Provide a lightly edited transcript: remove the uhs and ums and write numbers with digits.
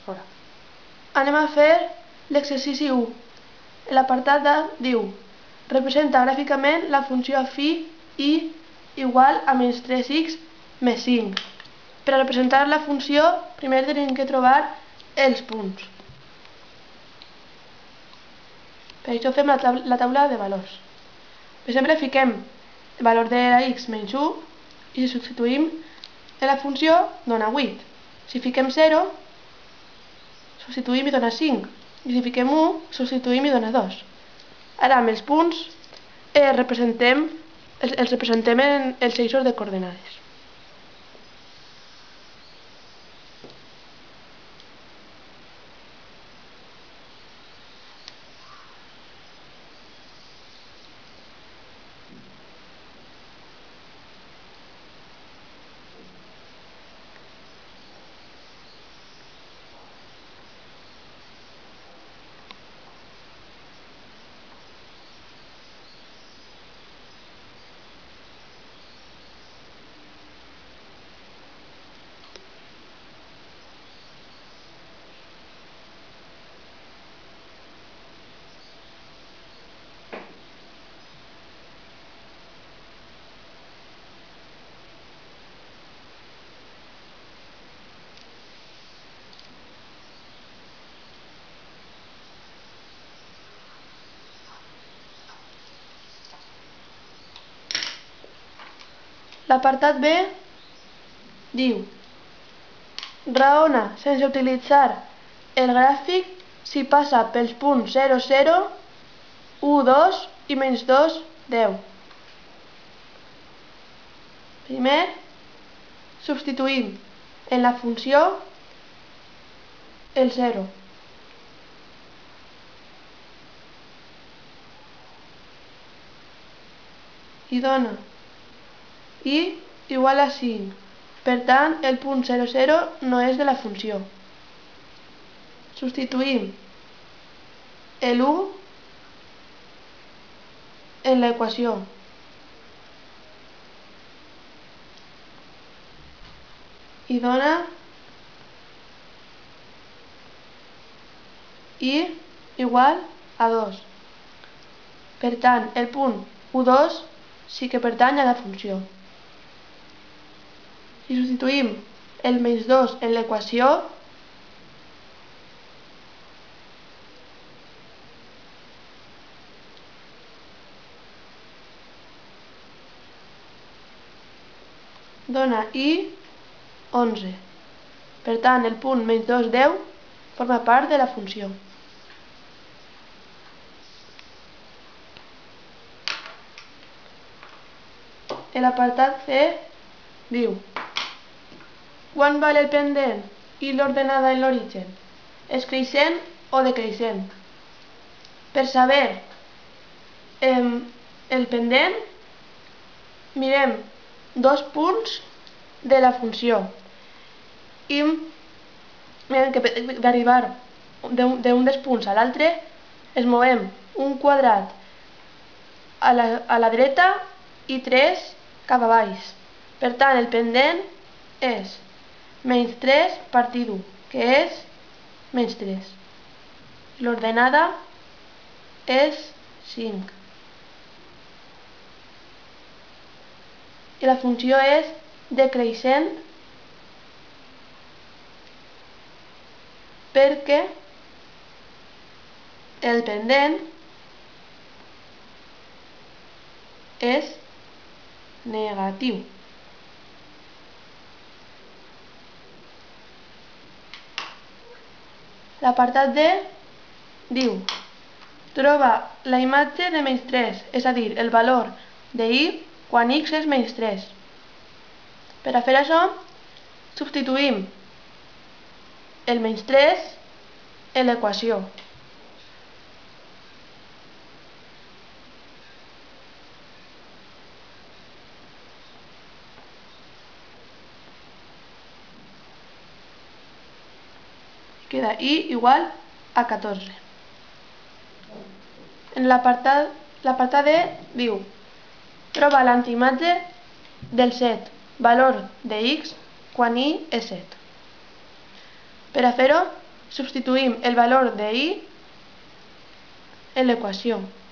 Fora. Anem a fer l'exercici 1. L'apartat A diu: representa gràficament la funció phi i igual a menys 3x més 5. Per a representar la funció, primer tenim que trobar els punts. Per això fem la taula de valors. Per exemple, fiquem el valor de la x menys 1 i si substituïm en la funció dona 8. Si fiquem 0, substituïm i dona 5. I si fiquem 1, substituïm i dona 2. Ara amb els punts els representem en els eixos de coordenades. L'apartat B diu: raona sense utilitzar el gràfic si passa pels punts 0, 0, 1, 2 i menys 2, 10. Primer, substituïm en la funció el 0. I dona i igual a 5. Per tant, el punt 0, 0 no és de la funció. Substituïm l'1 en l'equació. I dona i igual a 2. Per tant, el punt 1, 2 sí que pertany a la funció. Si substituïm el menys 2 en l'equació, dona i 11. Per tant, el punt menys 2, 10 forma part de la funció. L'apartat C diu: quan val el pendent i l'ordenada en l'origen? És creixent o decreixent? Per saber el pendent, mirem dos punts de la funció i mirem que per arribar d'un dels punts a l'altre es movem un quadrat a la dreta i 3 cap a baix. Per tant, el pendent és menys 3 partir 1, que és menys 3. L'ordenada és 5. I la funció és decreixent perquè el pendent és negatiu. L'apartat D diu: troba la imatge de menys 3, és a dir, el valor de i quan x és menys 3. Per a fer això, substituïm el menys 3 en l'equació. Queda i igual a 14. En l'apartat D diu: troba l'antiimatge del 7, valor de x quan i és 7. Per a fer-ho, substituïm el valor de i en l'equació.